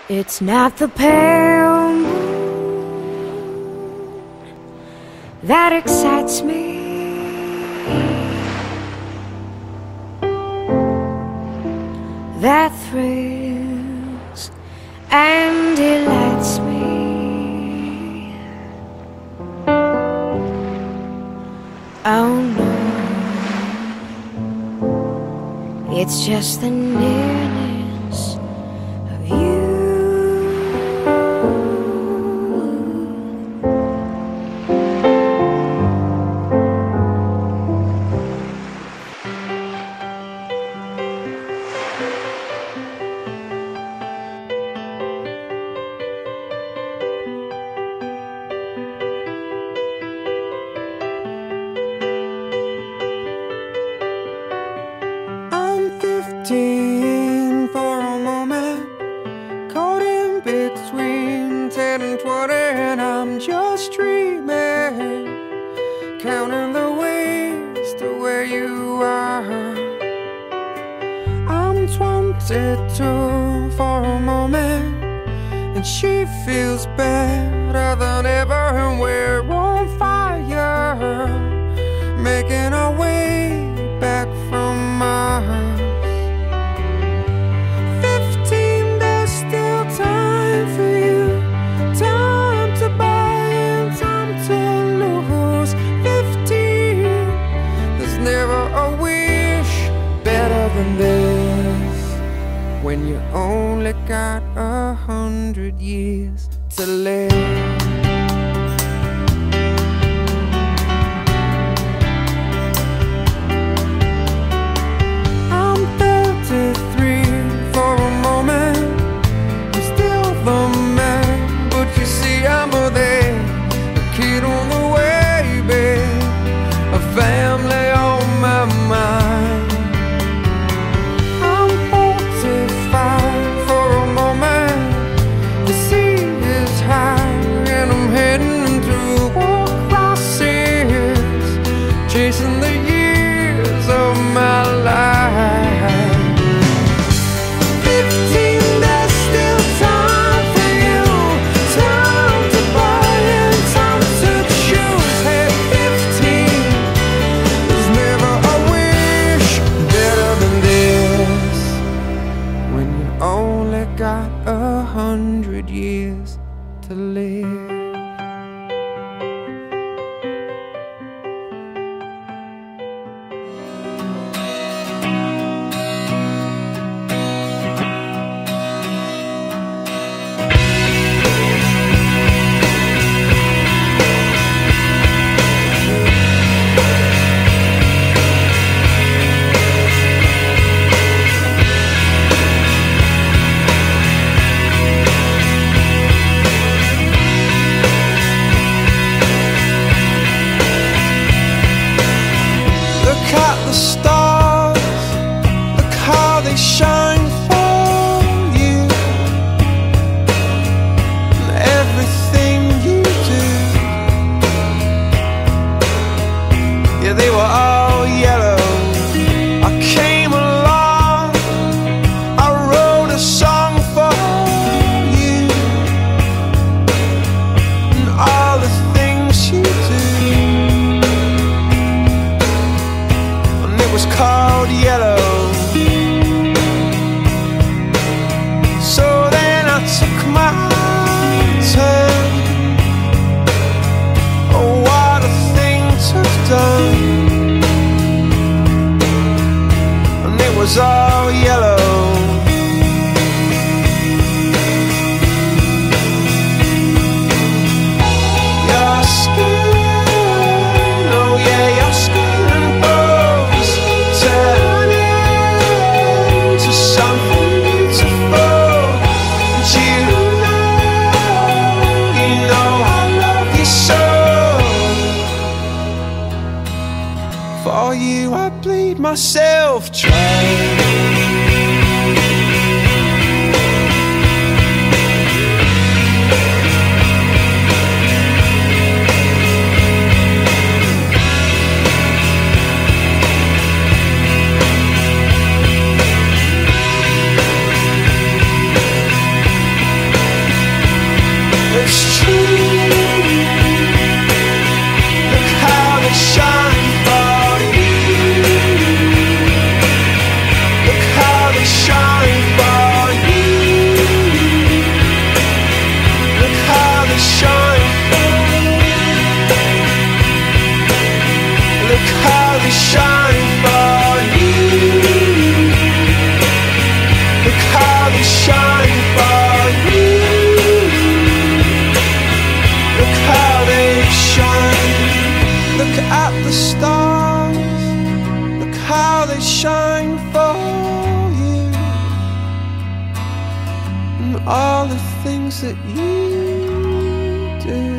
It's not the pale moon that excites me, that thrills and delights me. Oh no, it's just the nearness of you. For a moment, caught in between 10 and 20, and I'm just dreaming, counting the ways to where you are. I'm 22 for a moment, and she feels better than ever, and we're on fire, making our way back from Mars. Than this, when you only got 100 years to live. I'm 33 for a moment, I'm still the man, but you see I'm a there, a kid on the way, babe, a family on my mind. Chasing the years of my life. 15, there's still time for you, time to buy and time to choose. Hey, 15, there's never a wish better than this, when you only got 100 years to live. Shine for you, and everything you do. Yeah, they were all yellow. I came along, I wrote a song for you, and all the things you do, and it was called Yellow. Took my turn. Oh, what a thing to have done. And it was all yellow. Your skin, oh yeah, your skin and bones turn into something beautiful. For you I bleed myself dry. Look how they shine for you. Look how they shine for you. Look how they shine. Look how they shine for you. Look how they shine for you. Look how they shine. Look at the stars. Look how they shine for you. And all the things that you do.